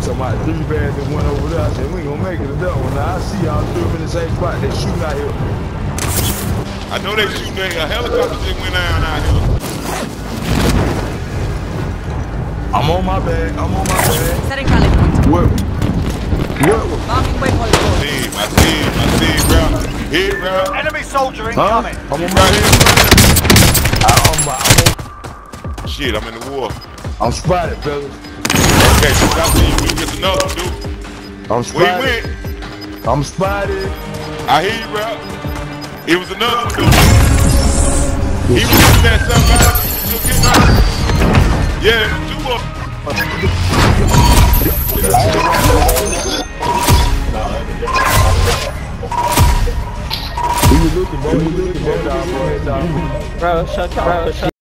So my 3 bags that went over there, I said, we ain't gonna make it to that one. Now I see y'all 3 in the same spot. They shooting out here. I know they shooting a helicopter just went down out here. I'm on my bag. Setting rally point. What? Marking waypoint. I see, bro. Hit, bro. Enemy soldier incoming. I'm on my head. Shit, I'm in the war. I'm spotted, fellas. Okay, so I see you. Get another one, dude. I'm spotted. Where you went? I'm spotted. I hear you, bro. It was another one, dude. He was getting that somebody. Yeah, it was 2 of them. He was looking, bro. Bro, shut up.